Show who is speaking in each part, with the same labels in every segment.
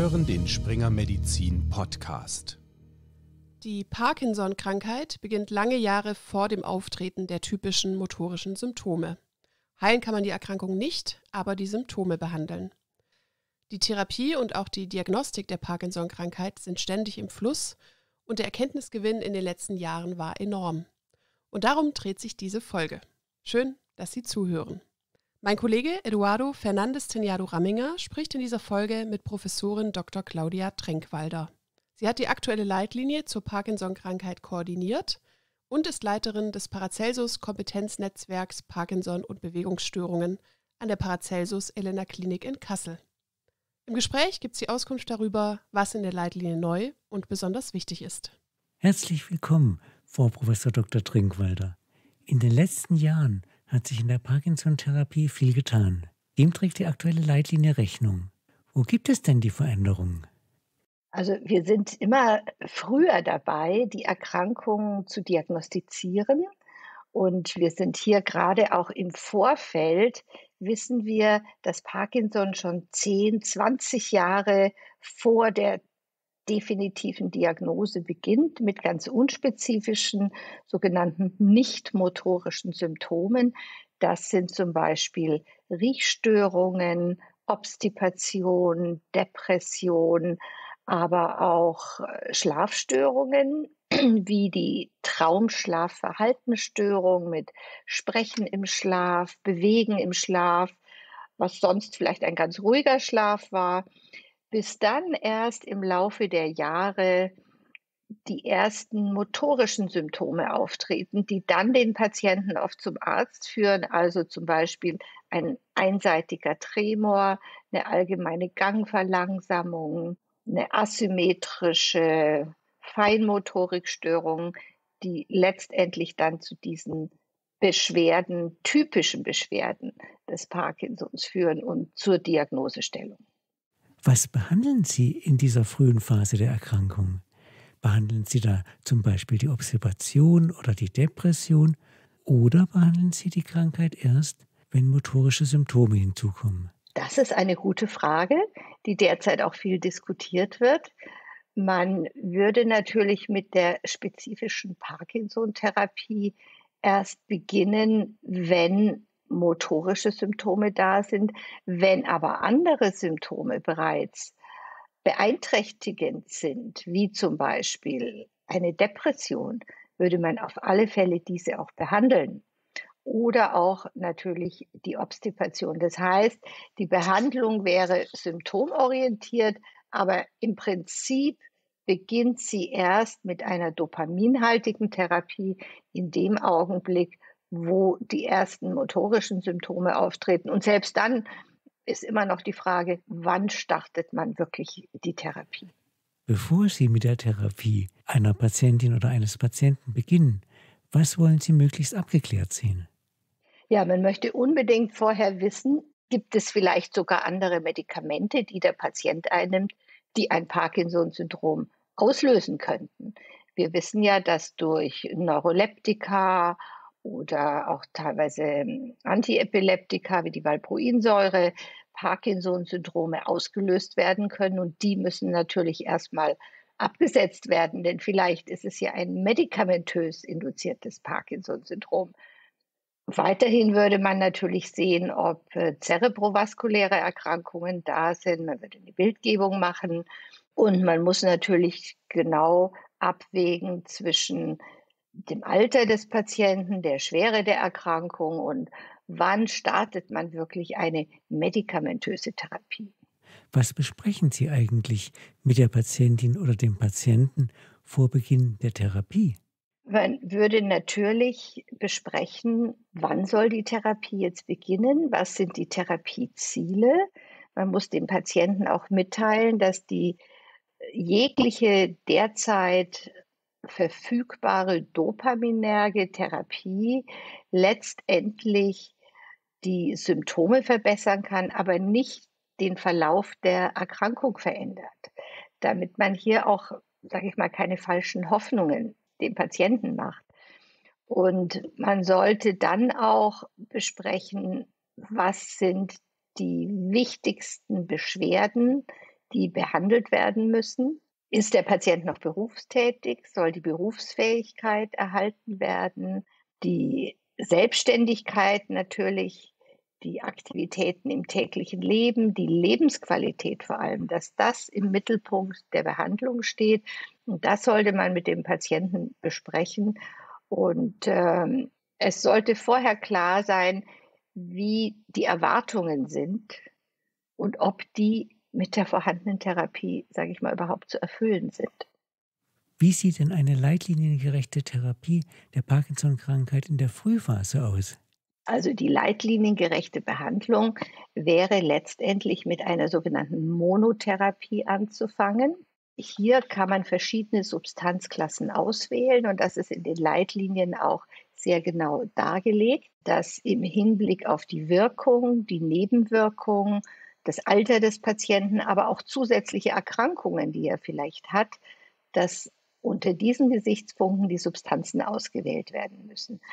Speaker 1: hören den Springer Medizin Podcast.
Speaker 2: Die Parkinson-Krankheit beginnt lange Jahre vor dem Auftreten der typischen motorischen Symptome. Heilen kann man die Erkrankung nicht, aber die Symptome behandeln. Die Therapie und auch die Diagnostik der Parkinson-Krankheit sind ständig im Fluss und der Erkenntnisgewinn in den letzten Jahren war enorm. Und darum dreht sich diese Folge. Schön, dass Sie zuhören. Mein Kollege Eduardo Fernandes Teñado-Ramminger spricht in dieser Folge mit Professorin Dr. Claudia Trenkwalder. Sie hat die aktuelle Leitlinie zur Parkinson-Krankheit koordiniert und ist Leiterin des Paracelsus-Kompetenznetzwerks Parkinson und Bewegungsstörungen an der Paracelsus-Elena-Klinik in Kassel. Im Gespräch gibt sie Auskunft darüber, was in der Leitlinie neu und besonders wichtig ist.
Speaker 3: Herzlich willkommen, Frau Prof. Dr. Trenkwalder. In den letzten Jahren hat sich in der Parkinson-Therapie viel getan. Dem trägt die aktuelle Leitlinie Rechnung. Wo gibt es denn die Veränderungen?
Speaker 4: Also wir sind immer früher dabei, die Erkrankungen zu diagnostizieren. Und wir sind hier gerade auch im Vorfeld, wissen wir, dass Parkinson schon 10, 20 Jahre vor der definitiven Diagnose beginnt mit ganz unspezifischen, sogenannten nicht-motorischen Symptomen. Das sind zum Beispiel Riechstörungen, Obstipation, Depression, aber auch Schlafstörungen wie die Traumschlafverhaltensstörung mit Sprechen im Schlaf, Bewegen im Schlaf, was sonst vielleicht ein ganz ruhiger Schlaf war, bis dann erst im Laufe der Jahre die ersten motorischen Symptome auftreten, die dann den Patienten oft zum Arzt führen, also zum Beispiel ein einseitiger Tremor, eine allgemeine Gangverlangsamung, eine asymmetrische Feinmotorikstörung, die letztendlich dann zu diesen Beschwerden, typischen Beschwerden des Parkinsons führen und zur Diagnosestellung.
Speaker 3: Was behandeln Sie in dieser frühen Phase der Erkrankung? Behandeln Sie da zum Beispiel die Obstipation oder die Depression oder behandeln Sie die Krankheit erst, wenn motorische Symptome hinzukommen?
Speaker 4: Das ist eine gute Frage, die derzeit auch viel diskutiert wird. Man würde natürlich mit der spezifischen Parkinson-Therapie erst beginnen, wenn motorische Symptome da sind. Wenn aber andere Symptome bereits beeinträchtigend sind, wie zum Beispiel eine Depression, würde man auf alle Fälle diese auch behandeln. Oder auch natürlich die Obstipation. Das heißt, die Behandlung wäre symptomorientiert, aber im Prinzip beginnt sie erst mit einer dopaminhaltigen Therapie in dem Augenblick, wo die ersten motorischen Symptome auftreten. Und selbst dann ist immer noch die Frage, wann startet man wirklich die Therapie?
Speaker 3: Bevor Sie mit der Therapie einer Patientin oder eines Patienten beginnen, was wollen Sie möglichst abgeklärt sehen?
Speaker 4: Ja, man möchte unbedingt vorher wissen, gibt es vielleicht sogar andere Medikamente, die der Patient einnimmt, die ein Parkinson-Syndrom auslösen könnten. Wir wissen ja, dass durch Neuroleptika oder auch teilweise Antiepileptika wie die Valproinsäure Parkinson-Syndrome ausgelöst werden können. Und die müssen natürlich erstmal abgesetzt werden, denn vielleicht ist es ja ein medikamentös induziertes Parkinson-Syndrom. Weiterhin würde man natürlich sehen, ob zerebrovaskuläre Erkrankungen da sind. Man würde eine Bildgebung machen und man muss natürlich genau abwägen zwischen dem Alter des Patienten, der Schwere der Erkrankung und wann startet man wirklich eine medikamentöse Therapie.
Speaker 3: Was besprechen Sie eigentlich mit der Patientin oder dem Patienten vor Beginn der Therapie?
Speaker 4: Man würde natürlich besprechen, wann soll die Therapie jetzt beginnen, was sind die Therapieziele. Man muss dem Patienten auch mitteilen, dass die jegliche derzeit verfügbare dopaminerge Therapie letztendlich die Symptome verbessern kann, aber nicht den Verlauf der Erkrankung verändert, damit man hier auch, sage ich mal, keine falschen Hoffnungen dem Patienten macht. Und man sollte dann auch besprechen, was sind die wichtigsten Beschwerden, die behandelt werden müssen. Ist der Patient noch berufstätig? Soll die Berufsfähigkeit erhalten werden? Die Selbstständigkeit natürlich, die Aktivitäten im täglichen Leben, die Lebensqualität vor allem, dass das im Mittelpunkt der Behandlung steht. Und das sollte man mit dem Patienten besprechen. Und es sollte vorher klar sein, wie die Erwartungen sind und ob die mit der vorhandenen Therapie, sage ich mal, überhaupt zu erfüllen sind.
Speaker 3: Wie sieht denn eine leitliniengerechte Therapie der Parkinson-Krankheit in der Frühphase aus?
Speaker 4: Also die leitliniengerechte Behandlung wäre letztendlich mit einer sogenannten Monotherapie anzufangen. Hier kann man verschiedene Substanzklassen auswählen und das ist in den Leitlinien auch sehr genau dargelegt, dass im Hinblick auf die Wirkung, die Nebenwirkungen, das Alter des Patienten, aber auch zusätzliche Erkrankungen, die er vielleicht hat, dass unter diesen Gesichtspunkten die Substanzen ausgewählt werden müssen.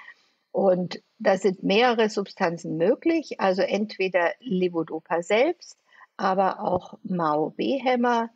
Speaker 4: Und da sind mehrere Substanzen möglich, also entweder Levodopa selbst, aber auch MAO-B-Hämmer,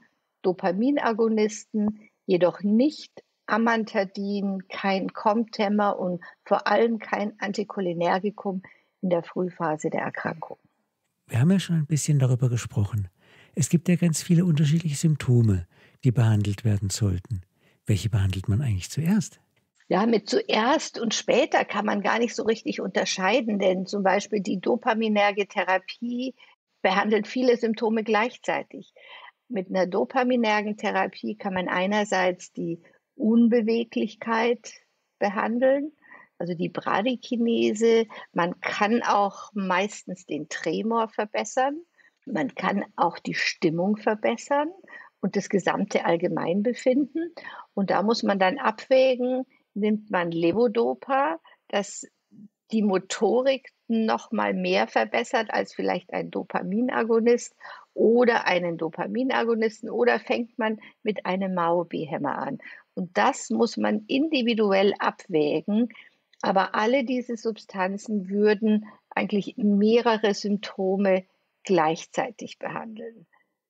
Speaker 4: Dopaminagonisten, jedoch nicht Amantadin, kein COMT-Hämmer und vor allem kein Anticholinergikum in der Frühphase der Erkrankung.
Speaker 3: Wir haben ja schon ein bisschen darüber gesprochen. Es gibt ja ganz viele unterschiedliche Symptome, die behandelt werden sollten. Welche behandelt man eigentlich zuerst?
Speaker 4: Ja, mit zuerst und später kann man gar nicht so richtig unterscheiden, denn zum Beispiel die dopaminerge Therapie behandelt viele Symptome gleichzeitig. Mit einer dopaminergen Therapie kann man einerseits die Unbeweglichkeit behandeln, also die Bradykinese. Man kann auch meistens den Tremor verbessern. Man kann auch die Stimmung verbessern und das gesamte Allgemeinbefinden. Und da muss man dann abwägen, nimmt man Levodopa, das die Motorik noch mal mehr verbessert als vielleicht ein Dopaminagonist oder einen Dopaminagonisten oder fängt man mit einem MAO-B-Hämmer an. Und das muss man individuell abwägen, aber alle diese Substanzen würden eigentlich mehrere Symptome gleichzeitig behandeln.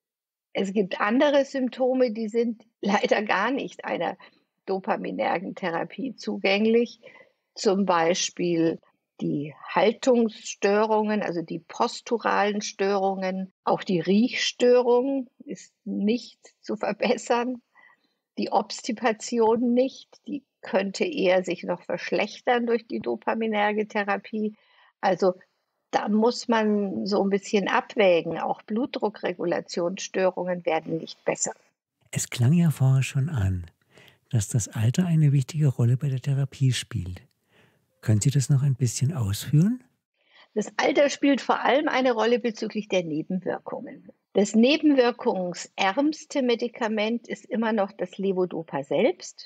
Speaker 4: Es gibt andere Symptome, die sind leider gar nicht einer dopaminergen Therapie zugänglich, zum Beispiel die Haltungsstörungen, also die posturalen Störungen, auch die Riechstörung ist nicht zu verbessern, die Obstipation nicht, die könnte eher sich noch verschlechtern durch die dopaminerge Therapie. Also da muss man so ein bisschen abwägen. Auch Blutdruckregulationsstörungen werden nicht besser.
Speaker 3: Es klang ja vorher schon an, dass das Alter eine wichtige Rolle bei der Therapie spielt. Können Sie das noch ein bisschen ausführen?
Speaker 4: Das Alter spielt vor allem eine Rolle bezüglich der Nebenwirkungen. Das nebenwirkungsärmste Medikament ist immer noch das Levodopa selbst.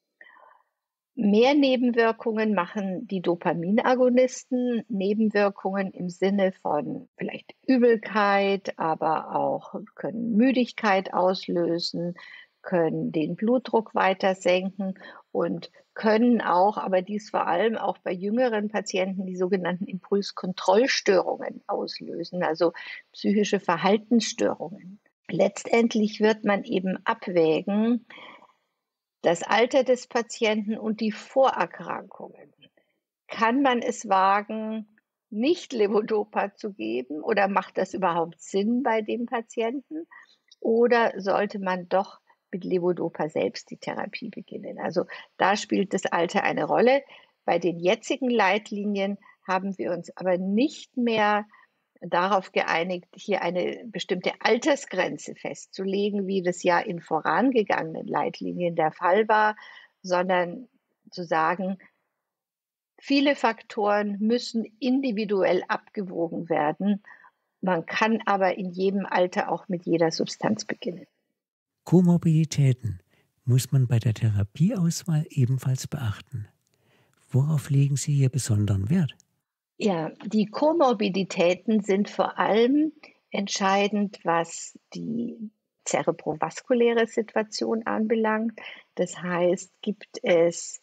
Speaker 4: Mehr Nebenwirkungen machen die Dopaminagonisten, Nebenwirkungen im Sinne von vielleicht Übelkeit, aber auch können Müdigkeit auslösen, können den Blutdruck weiter senken und können auch, aber dies vor allem auch bei jüngeren Patienten, die sogenannten Impulskontrollstörungen auslösen, also psychische Verhaltensstörungen. Letztendlich wird man eben abwägen, das Alter des Patienten und die Vorerkrankungen. Kann man es wagen, nicht Levodopa zu geben oder macht das überhaupt Sinn bei dem Patienten? Oder sollte man doch mit Levodopa selbst die Therapie beginnen? Also da spielt das Alter eine Rolle. Bei den jetzigen Leitlinien haben wir uns aber nicht mehr darauf geeinigt, hier eine bestimmte Altersgrenze festzulegen, wie das ja in vorangegangenen Leitlinien der Fall war, sondern zu sagen, viele Faktoren müssen individuell abgewogen werden. Man kann aber in jedem Alter auch mit jeder Substanz beginnen.
Speaker 3: Komorbiditäten muss man bei der Therapieauswahl ebenfalls beachten. Worauf legen Sie hier besonderen Wert?
Speaker 4: Ja, die Komorbiditäten sind vor allem entscheidend, was die zerebrovaskuläre Situation anbelangt. Das heißt, gibt es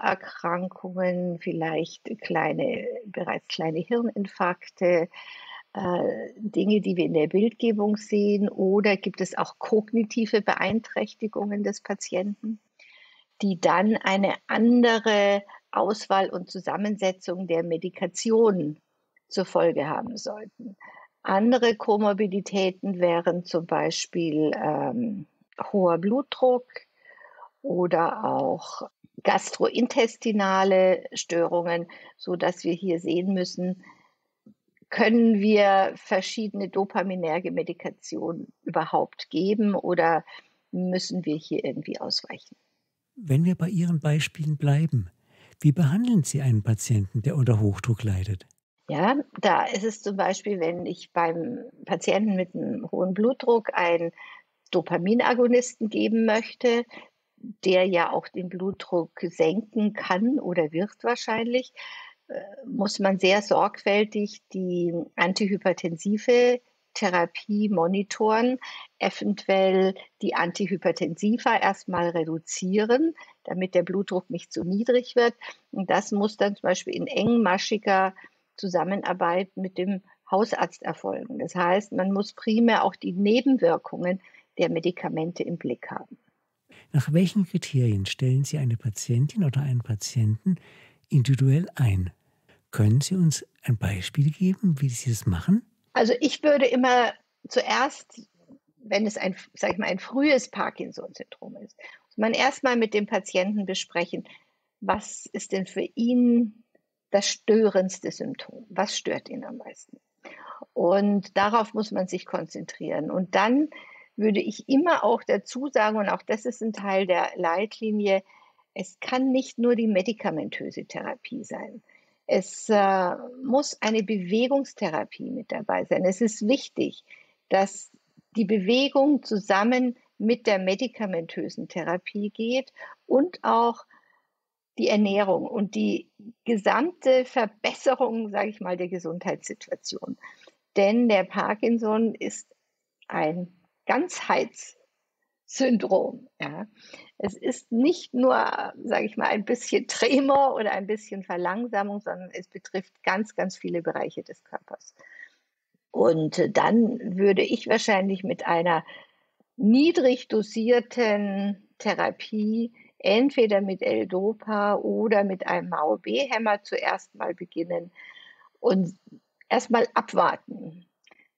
Speaker 4: Vorerkrankungen, vielleicht bereits kleine Hirninfarkte, Dinge, die wir in der Bildgebung sehen, oder gibt es auch kognitive Beeinträchtigungen des Patienten, die dann eine andere Auswahl und Zusammensetzung der Medikation zur Folge haben sollten. Andere Komorbiditäten wären zum Beispiel hoher Blutdruck oder auch gastrointestinale Störungen, sodass wir hier sehen müssen, können wir verschiedene dopaminerge Medikationen überhaupt geben oder müssen wir hier irgendwie ausweichen?
Speaker 3: Wenn wir bei Ihren Beispielen bleiben, wie behandeln Sie einen Patienten, der unter Hochdruck leidet?
Speaker 4: Ja, da ist es zum Beispiel, wenn ich beim Patienten mit einem hohen Blutdruck einen Dopaminagonisten geben möchte, der ja auch den Blutdruck senken kann oder wird wahrscheinlich, muss man sehr sorgfältig die antihypertensive Therapie monitoren, eventuell die Antihypertensiva erstmal reduzieren, damit der Blutdruck nicht zu niedrig wird. Und das muss dann zum Beispiel in engmaschiger Zusammenarbeit mit dem Hausarzt erfolgen. Das heißt, man muss primär auch die Nebenwirkungen der Medikamente im Blick haben.
Speaker 3: Nach welchen Kriterien stellen Sie eine Patientin oder einen Patienten individuell ein? Können Sie uns ein Beispiel geben, wie Sie das machen?
Speaker 4: Also ich würde immer zuerst, wenn es ein frühes Parkinson-Syndrom ist, muss man erstmal mit dem Patienten besprechen, was ist denn für ihn das störendste Symptom? Was stört ihn am meisten? Und darauf muss man sich konzentrieren. Und dann würde ich immer auch dazu sagen, und auch das ist ein Teil der Leitlinie, es kann nicht nur die medikamentöse Therapie sein. Es muss eine Bewegungstherapie mit dabei sein. Es ist wichtig, dass die Bewegung zusammen mit der medikamentösen Therapie geht und auch die Ernährung und die gesamte Verbesserung, sage ich mal, der Gesundheitssituation. Denn der Parkinson ist ein Ganzheitssyndrom. Ja. Es ist nicht nur, sage ich mal, ein bisschen Tremor oder ein bisschen Verlangsamung, sondern es betrifft ganz, ganz viele Bereiche des Körpers. Und dann würde ich wahrscheinlich mit einer niedrig dosierten Therapie, entweder mit L-Dopa oder mit einem AOB-Hämmer zuerst mal beginnen und erstmal abwarten.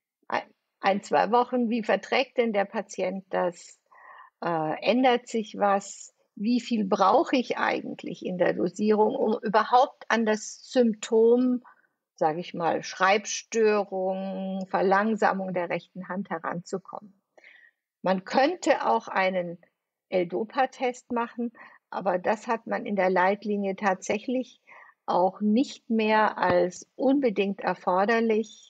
Speaker 4: 1-2 Wochen, wie verträgt denn der Patient das? Ändert sich was? Wie viel brauche ich eigentlich in der Dosierung, um überhaupt an das Symptom, sage ich mal, Schreibstörung, Verlangsamung der rechten Hand heranzukommen? Man könnte auch einen L-Dopa-Test machen, aber das hat man in der Leitlinie tatsächlich auch nicht mehr als unbedingt erforderlich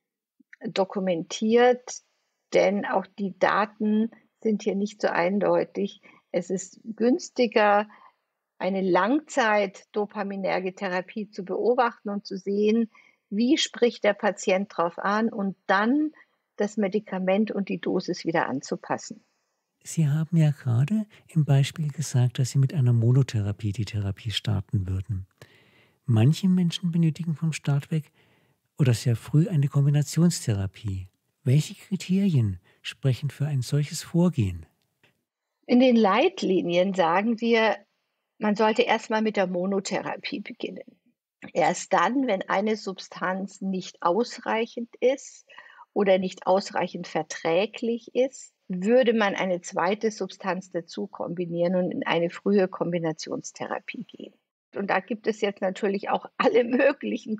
Speaker 4: dokumentiert, denn auch die Daten sind hier nicht so eindeutig. Es ist günstiger, eine langzeit-dopaminerge Therapie zu beobachten und zu sehen, wie spricht der Patient darauf an und dann das Medikament und die Dosis wieder anzupassen.
Speaker 3: Sie haben ja gerade im Beispiel gesagt, dass Sie mit einer Monotherapie die Therapie starten würden. Manche Menschen benötigen vom Start weg oder sehr früh eine Kombinationstherapie. Welche Kriterien sprechen für ein solches Vorgehen?
Speaker 4: In den Leitlinien sagen wir, man sollte erstmal mit der Monotherapie beginnen. Erst dann, wenn eine Substanz nicht ausreichend ist oder nicht ausreichend verträglich ist, würde man eine zweite Substanz dazu kombinieren und in eine frühe Kombinationstherapie gehen. Und da gibt es jetzt natürlich auch alle möglichen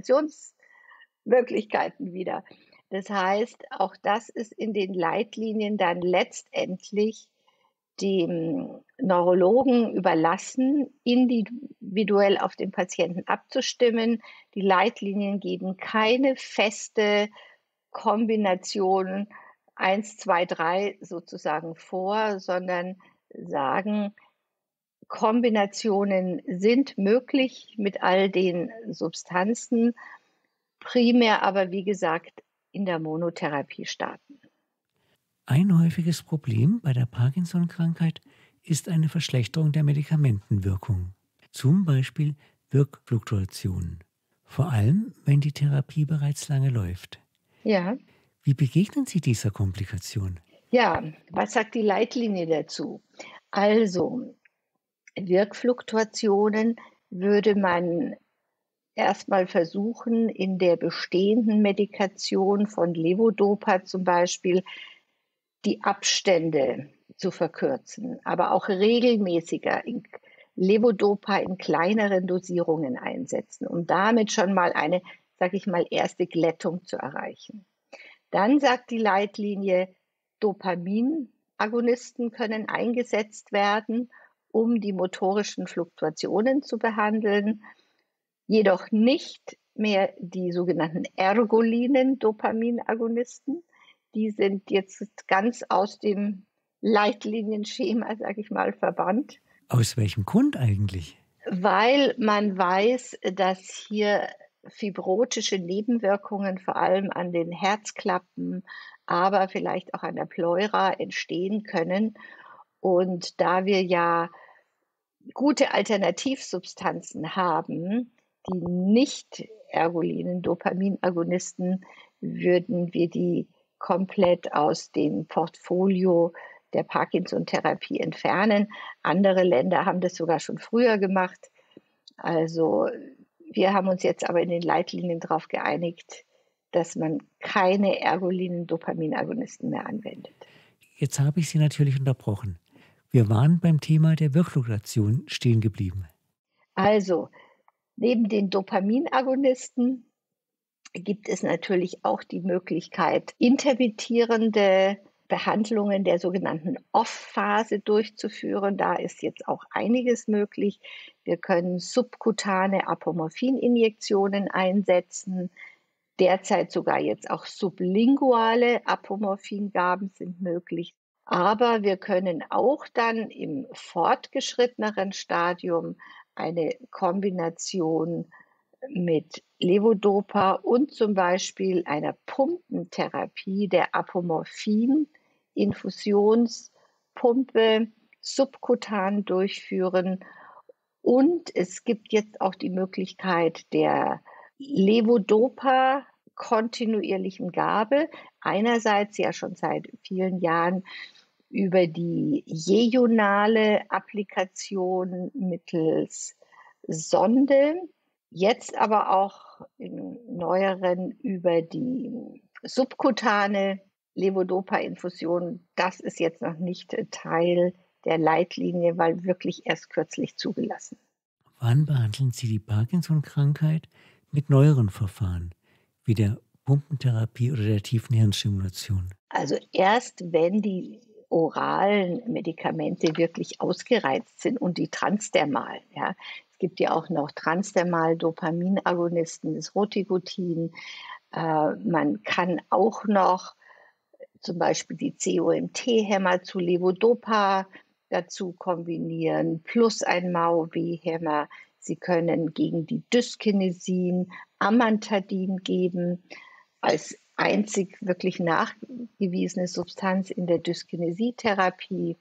Speaker 4: Kombinationsmöglichkeiten wieder. Das heißt, auch das ist in den Leitlinien dann letztendlich dem Neurologen überlassen, individuell auf den Patienten abzustimmen. Die Leitlinien geben keine feste Kombination 1, 2, 3 sozusagen vor, sondern sagen, Kombinationen sind möglich mit all den Substanzen, primär aber, wie gesagt, in der Monotherapie starten.
Speaker 3: Ein häufiges Problem bei der Parkinson-Krankheit ist eine Verschlechterung der Medikamentenwirkung, zum Beispiel Wirkfluktuationen, vor allem wenn die Therapie bereits lange läuft.
Speaker 4: Ja.
Speaker 3: Wie begegnen Sie dieser Komplikation?
Speaker 4: Ja, was sagt die Leitlinie dazu? Also, Wirkfluktuationen würde man erstmal versuchen, in der bestehenden Medikation von Levodopa zum Beispiel die Abstände zu verkürzen, aber auch regelmäßiger Levodopa in kleineren Dosierungen einsetzen, um damit schon mal eine, sage ich mal, erste Glättung zu erreichen. Dann sagt die Leitlinie, Dopaminagonisten können eingesetzt werden, um die motorischen Fluktuationen zu behandeln, jedoch nicht mehr die sogenannten ergolinen Dopaminagonisten. Die sind jetzt ganz aus dem Leitlinienschema, sage ich mal, verbannt.
Speaker 3: Aus welchem Grund eigentlich?
Speaker 4: Weil man weiß, dass hier fibrotische Nebenwirkungen vor allem an den Herzklappen, aber vielleicht auch an der Pleura entstehen können. Und da wir ja gute Alternativsubstanzen haben, die nicht ergolinen Dopaminagonisten, würden wir die komplett aus dem Portfolio der Parkinson-Therapie entfernen. Andere Länder haben das sogar schon früher gemacht. Also wir haben uns jetzt aber in den Leitlinien darauf geeinigt, dass man keine ergolinen Dopaminagonisten mehr anwendet.
Speaker 3: Jetzt habe ich Sie natürlich unterbrochen. Wir waren beim Thema der Wirkfluktuation stehen geblieben.
Speaker 4: Also, neben den Dopaminagonisten gibt es natürlich auch die Möglichkeit, intermittierende Behandlungen der sogenannten Off-Phase durchzuführen. Da ist jetzt auch einiges möglich. Wir können subkutane Apomorphin-Injektionen einsetzen. Derzeit sogar jetzt auch sublinguale Apomorphingaben sind möglich. Aber wir können auch dann im fortgeschritteneren Stadium eine Kombination mit Levodopa und zum Beispiel einer Pumpentherapie der Apomorphin-Infusionspumpe subkutan durchführen. Und es gibt jetzt auch die Möglichkeit der Levodopa kontinuierlichen Gabe. Einerseits ja schon seit vielen Jahren über die jejonale Applikation mittels Sonde, jetzt aber auch in neueren über die subkutane Levodopa-Infusion. Das ist jetzt noch nicht Teil der Leitlinie, weil wirklich erst kürzlich zugelassen.
Speaker 3: Wann behandeln Sie die Parkinson-Krankheit mit neueren Verfahren, wie der Pumpentherapie oder der tiefen Hirnstimulation?
Speaker 4: Also erst wenn die oralen Medikamente wirklich ausgereizt sind und die transdermalen. Ja. Es gibt ja auch noch transdermal Dopaminagonisten, das Rotiglutin. Man kann auch noch zum Beispiel die COMT-Hämmer zu Levodopa dazu kombinieren, plus ein MAO-B-Hämmer. Sie können gegen die Dyskinesin Amantadin geben, als einzig wirklich nachgewiesene Substanz in der Dyskinesie-Therapie.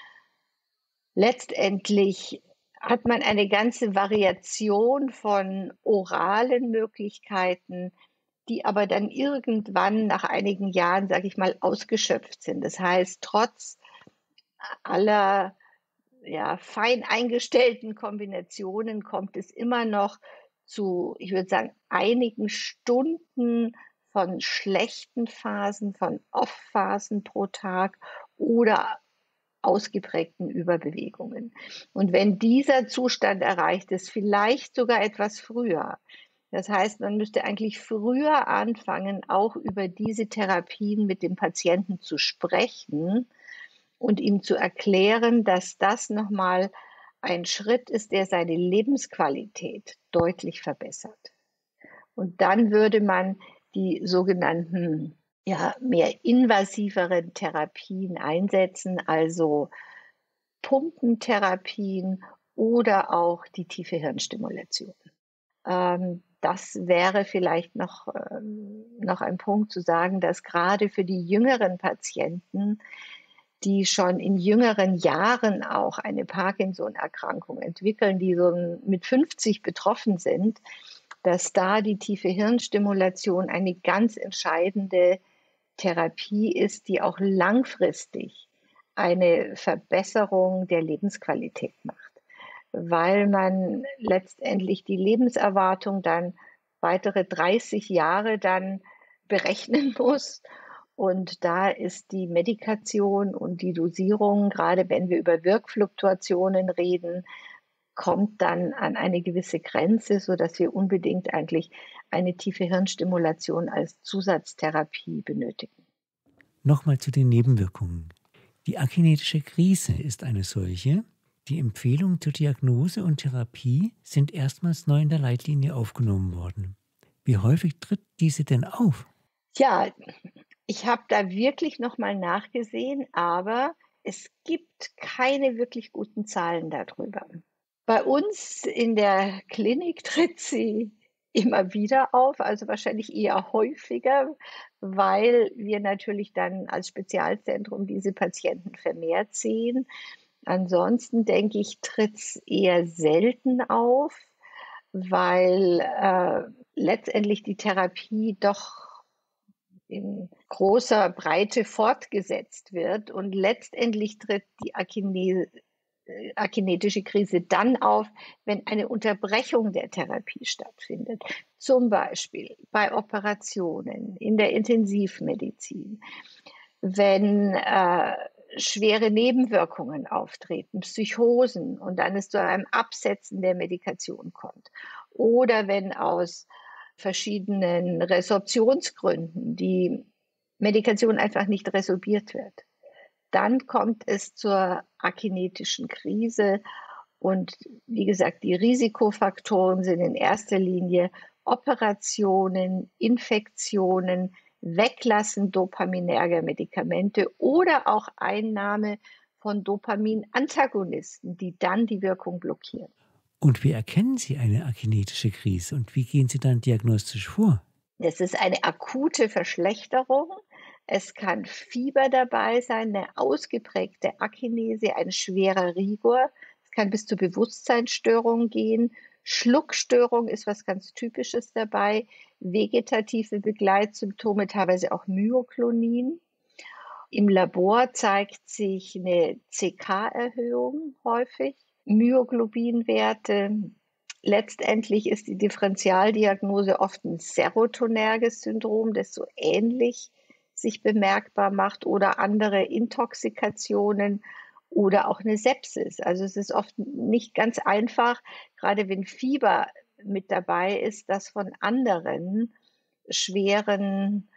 Speaker 4: Letztendlich hat man eine ganze Variation von oralen Möglichkeiten, die aber dann irgendwann nach einigen Jahren, sage ich mal, ausgeschöpft sind. Das heißt, trotz aller fein eingestellten Kombinationen kommt es immer noch zu, ich würde sagen, einigen Stunden von schlechten Phasen, von Off-Phasen pro Tag oder ausgeprägten Überbewegungen. Und wenn dieser Zustand erreicht ist, vielleicht sogar etwas früher. Das heißt, man müsste eigentlich früher anfangen, auch über diese Therapien mit dem Patienten zu sprechen und ihm zu erklären, dass das nochmal ein Schritt ist, der seine Lebensqualität deutlich verbessert. Und dann würde man die sogenannten mehr invasiveren Therapien einsetzen, also Pumpentherapien oder auch die tiefe Hirnstimulation. Das wäre vielleicht noch ein Punkt zu sagen, dass gerade für die jüngeren Patienten, die schon in jüngeren Jahren auch eine Parkinson-Erkrankung entwickeln, die so mit 50 betroffen sind, dass da die tiefe Hirnstimulation eine ganz entscheidende Therapie ist, die auch langfristig eine Verbesserung der Lebensqualität macht, weil man letztendlich die Lebenserwartung dann weitere 30 Jahre dann berechnen muss. Und da ist die Medikation und die Dosierung, gerade wenn wir über Wirkfluktuationen reden, kommt dann an eine gewisse Grenze, sodass wir unbedingt eigentlich eine tiefe Hirnstimulation als Zusatztherapie benötigen.
Speaker 3: Nochmal zu den Nebenwirkungen. Die akinetische Krise ist eine solche. Die Empfehlungen zur Diagnose und Therapie sind erstmals neu in der Leitlinie aufgenommen worden. Wie häufig tritt diese denn auf?
Speaker 4: Ja, ich habe da wirklich nochmal nachgesehen, aber es gibt keine wirklich guten Zahlen darüber. Bei uns in der Klinik tritt sie immer wieder auf, also wahrscheinlich eher häufiger, weil wir natürlich dann als Spezialzentrum diese Patienten vermehrt sehen. Ansonsten denke ich, tritt es eher selten auf, weil letztendlich die Therapie doch in großer Breite fortgesetzt wird und letztendlich tritt die akinetische Krise dann auf, wenn eine Unterbrechung der Therapie stattfindet. Zum Beispiel bei Operationen in der Intensivmedizin, wenn schwere Nebenwirkungen auftreten, Psychosen und dann es zu einem Absetzen der Medikation kommt. Oder wenn aus verschiedenen Resorptionsgründen die Medikation einfach nicht resorbiert wird. Dann kommt es zur akinetischen Krise. Und wie gesagt, die Risikofaktoren sind in erster Linie Operationen, Infektionen, Weglassen dopaminerger Medikamente oder auch Einnahme von Dopaminantagonisten, die dann die Wirkung blockieren.
Speaker 3: Und wie erkennen Sie eine akinetische Krise und wie gehen Sie dann diagnostisch vor?
Speaker 4: Es ist eine akute Verschlechterung. Es kann Fieber dabei sein, eine ausgeprägte Akinese, ein schwerer Rigor. Es kann bis zu Bewusstseinsstörungen gehen. Schluckstörung ist was ganz Typisches dabei. Vegetative Begleitsymptome, teilweise auch Myoklonien. Im Labor zeigt sich eine CK-Erhöhung häufig, Myoglobinwerte. Letztendlich ist die Differentialdiagnose oft ein serotonerges Syndrom, das so ähnlich sich bemerkbar macht oder andere Intoxikationen oder auch eine Sepsis. Also es ist oft nicht ganz einfach, gerade wenn Fieber mit dabei ist, das von anderen schweren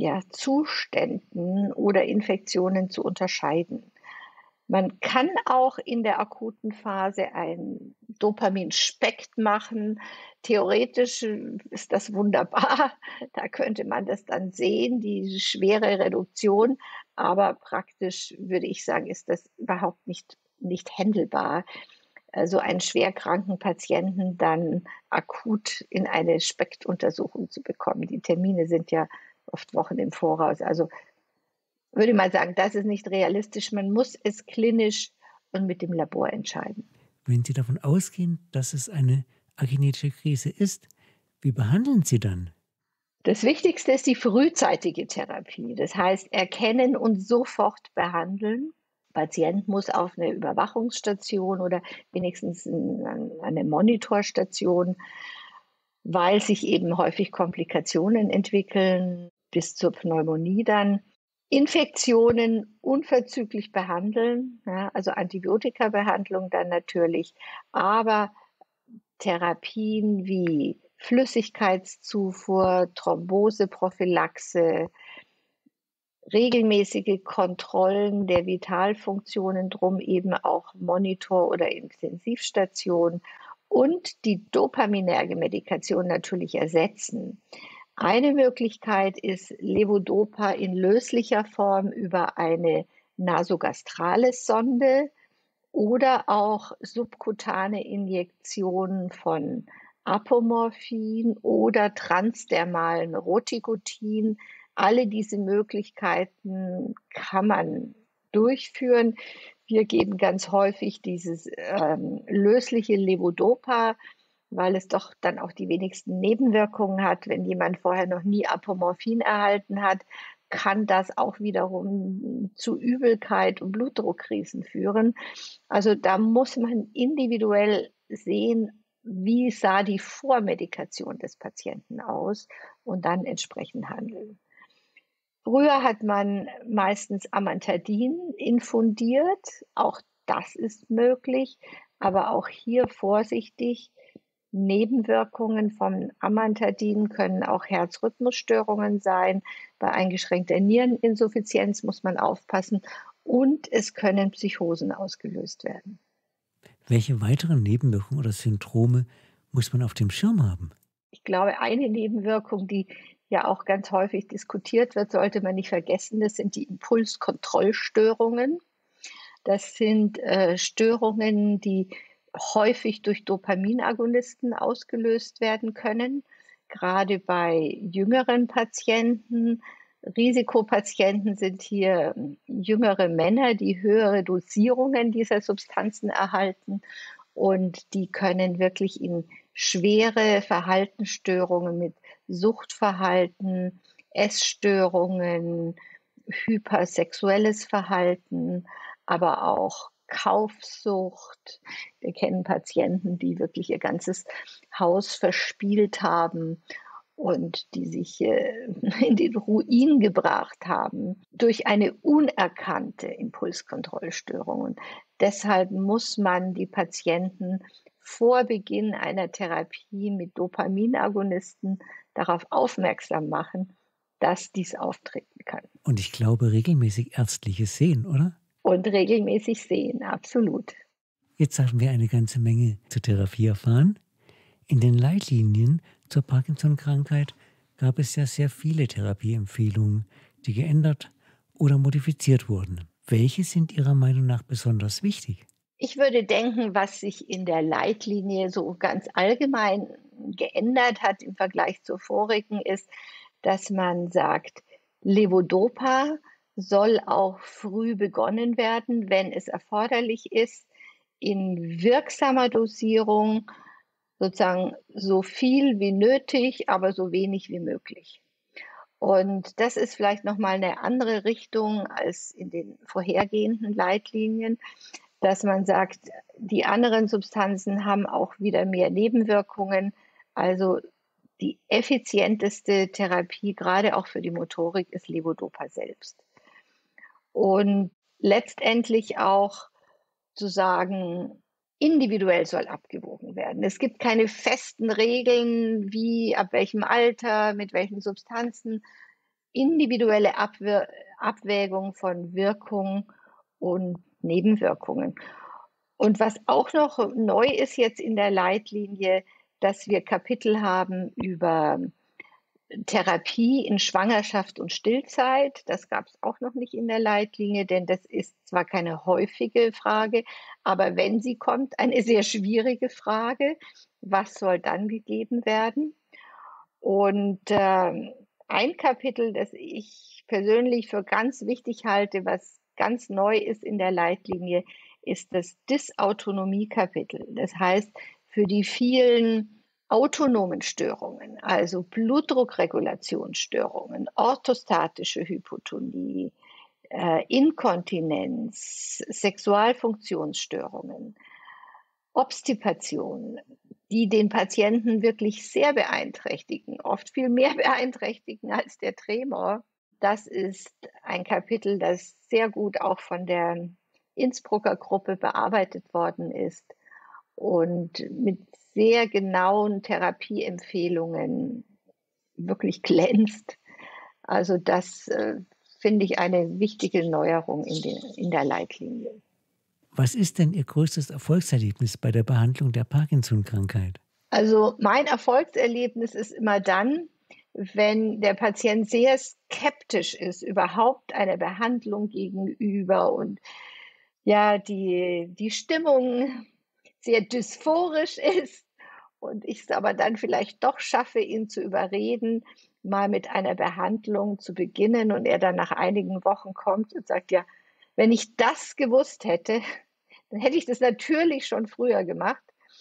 Speaker 4: Zuständen oder Infektionen zu unterscheiden. Man kann auch in der akuten Phase ein Dopaminspekt machen. Theoretisch ist das wunderbar. Da könnte man das dann sehen, die schwere Reduktion. Aber praktisch würde ich sagen, ist das überhaupt nicht handelbar, so einen schwerkranken Patienten dann akut in eine Spektuntersuchung zu bekommen. Die Termine sind ja oft Wochen im Voraus. Also würde mal sagen, das ist nicht realistisch. Man muss es klinisch und mit dem Labor entscheiden.
Speaker 3: Wenn Sie davon ausgehen, dass es eine akinetische Krise ist, wie behandeln Sie dann?
Speaker 4: Das Wichtigste ist die frühzeitige Therapie. Das heißt, erkennen und sofort behandeln. Der Patient muss auf eine Überwachungsstation oder wenigstens eine Monitorstation, weil sich eben häufig Komplikationen entwickeln, bis zur Pneumonie dann. Infektionen unverzüglich behandeln, ja, also Antibiotikabehandlung dann natürlich, aber Therapien wie Flüssigkeitszufuhr, Thromboseprophylaxe, regelmäßige Kontrollen der Vitalfunktionen, drum eben auch Monitor oder Intensivstation und die dopaminerge Medikation natürlich ersetzen. Eine Möglichkeit ist Levodopa in löslicher Form über eine nasogastrale Sonde oder auch subkutane Injektionen von Apomorphin oder transdermalen Rotigotine. Alle diese Möglichkeiten kann man durchführen. Wir geben ganz häufig dieses lösliche Levodopa weil es doch dann auch die wenigsten Nebenwirkungen hat. Wenn jemand vorher noch nie Apomorphin erhalten hat, kann das auch wiederum zu Übelkeit und Blutdruckkrisen führen. Also da muss man individuell sehen, wie sah die Vormedikation des Patienten aus und dann entsprechend handeln. Früher hat man meistens Amantadin infundiert, auch das ist möglich, aber auch hier vorsichtig. Nebenwirkungen von Amantadin können auch Herzrhythmusstörungen sein. Bei eingeschränkter Niereninsuffizienz muss man aufpassen und es können Psychosen ausgelöst werden.
Speaker 3: Welche weiteren Nebenwirkungen oder Syndrome muss man auf dem Schirm haben?
Speaker 4: Ich glaube, eine Nebenwirkung, die ja auch ganz häufig diskutiert wird, sollte man nicht vergessen, das sind die Impulskontrollstörungen. Das sind Störungen, die häufig durch Dopaminagonisten ausgelöst werden können, gerade bei jüngeren Patienten. Risikopatienten sind hier jüngere Männer, die höhere Dosierungen dieser Substanzen erhalten und die können wirklich in schwere Verhaltensstörungen mit Suchtverhalten, Essstörungen, hypersexuelles Verhalten, aber auch Kaufsucht. Wir kennen Patienten, die wirklich ihr ganzes Haus verspielt haben und die sich in den Ruin gebracht haben durch eine unerkannte Impulskontrollstörung. Und deshalb muss man die Patienten vor Beginn einer Therapie mit Dopaminagonisten darauf aufmerksam machen, dass dies auftreten kann.
Speaker 3: Und ich glaube, regelmäßig ärztliches Sehen, oder?
Speaker 4: Und regelmäßig sehen, absolut.
Speaker 3: Jetzt haben wir eine ganze Menge zur Therapie erfahren. In den Leitlinien zur Parkinson-Krankheit gab es ja sehr viele Therapieempfehlungen, die geändert oder modifiziert wurden. Welche sind Ihrer Meinung nach besonders wichtig?
Speaker 4: Ich würde denken, was sich in der Leitlinie so ganz allgemein geändert hat im Vergleich zur vorigen, ist, dass man sagt, Levodopa soll auch früh begonnen werden, wenn es erforderlich ist, in wirksamer Dosierung, sozusagen so viel wie nötig, aber so wenig wie möglich. Und das ist vielleicht nochmal eine andere Richtung als in den vorhergehenden Leitlinien, dass man sagt, die anderen Substanzen haben auch wieder mehr Nebenwirkungen. Also die effizienteste Therapie, gerade auch für die Motorik, ist Levodopa selbst. Und letztendlich auch zu sagen, individuell soll abgewogen werden. Es gibt keine festen Regeln, wie ab welchem Alter, mit welchen Substanzen. Individuelle Abwägung von Wirkung und Nebenwirkungen. Und was auch noch neu ist jetzt in der Leitlinie, dass wir Kapitel haben über Therapie in Schwangerschaft und Stillzeit. Das gab es auch noch nicht in der Leitlinie, denn das ist zwar keine häufige Frage, aber wenn sie kommt, eine sehr schwierige Frage. Was soll dann gegeben werden? Und ein Kapitel, das ich persönlich für ganz wichtig halte, was ganz neu ist in der Leitlinie, ist das Dysautonomie-Kapitel. Das heißt, für die vielen autonomen Störungen, also Blutdruckregulationsstörungen, orthostatische Hypotonie, Inkontinenz, Sexualfunktionsstörungen, Obstipation, die den Patienten wirklich sehr beeinträchtigen, oft viel mehr beeinträchtigen als der Tremor. Das ist ein Kapitel, das sehr gut auch von der Innsbrucker Gruppe bearbeitet worden ist und mit sehr genauen Therapieempfehlungen wirklich glänzt. Also das finde ich eine wichtige Neuerung in der Leitlinie.
Speaker 3: Was ist denn Ihr größtes Erfolgserlebnis bei der Behandlung der Parkinson-Krankheit?
Speaker 4: Also mein Erfolgserlebnis ist immer dann, wenn der Patient sehr skeptisch ist, überhaupt einer Behandlung gegenüber und ja, die Stimmung sehr dysphorisch ist und ich es aber dann vielleicht doch schaffe, ihn zu überreden, mal mit einer Behandlung zu beginnen und er dann nach einigen Wochen kommt und sagt, ja, wenn ich das gewusst hätte, dann hätte ich das natürlich schon früher gemacht.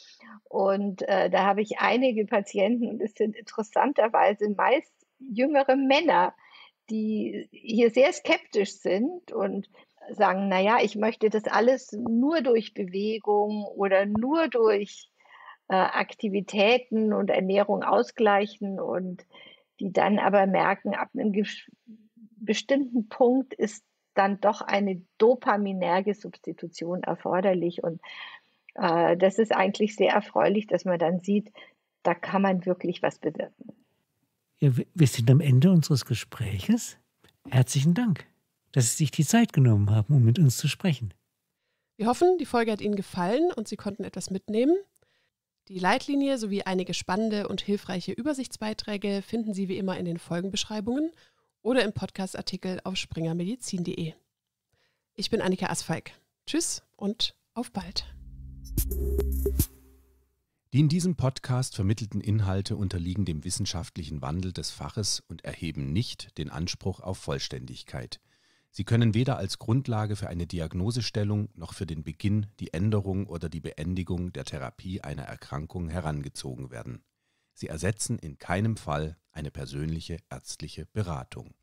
Speaker 4: Und da habe ich einige Patienten, und es sind interessanterweise meist jüngere Männer, die hier sehr skeptisch sind und sagen, na ja, ich möchte das alles nur durch Bewegung oder nur durch Aktivitäten und Ernährung ausgleichen, und die dann aber merken, ab einem bestimmten Punkt ist dann doch eine dopaminerge Substitution erforderlich. Und das ist eigentlich sehr erfreulich, dass man dann sieht, da kann man wirklich was bewirken.
Speaker 3: Ja, wir sind am Ende unseres Gespräches. Herzlichen Dank, dass Sie sich die Zeit genommen haben, um mit uns zu sprechen.
Speaker 2: Wir hoffen, die Folge hat Ihnen gefallen und Sie konnten etwas mitnehmen. Die Leitlinie sowie einige spannende und hilfreiche Übersichtsbeiträge finden Sie wie immer in den Folgenbeschreibungen oder im Podcast-Artikel auf springermedizin.de. Ich bin Annika Asfalk. Tschüss und auf bald.
Speaker 1: Die in diesem Podcast vermittelten Inhalte unterliegen dem wissenschaftlichen Wandel des Faches und erheben nicht den Anspruch auf Vollständigkeit. Sie können weder als Grundlage für eine Diagnosestellung noch für den Beginn, die Änderung oder die Beendigung der Therapie einer Erkrankung herangezogen werden. Sie ersetzen in keinem Fall eine persönliche ärztliche Beratung.